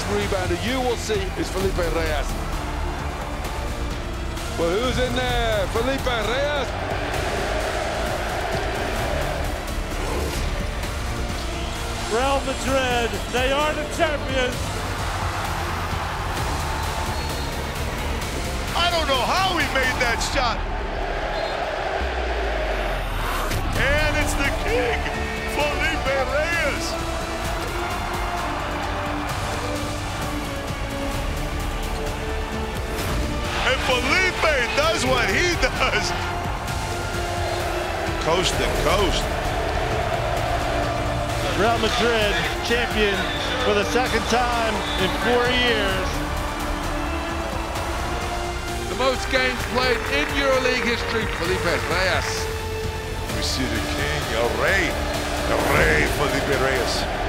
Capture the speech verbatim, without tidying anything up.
rebounder you will see is Felipe Reyes. Well, who's in there? Felipe Reyes. Real Madrid, they are the champions. I don't know how he made that shot. And it's the king, Felipe Reyes. And Felipe does what he does. Coast to coast. Real Madrid champion for the second time in four years. The most games played in EuroLeague history, Felipe Reyes. We see the king, El Rey, El Rey Felipe Reyes.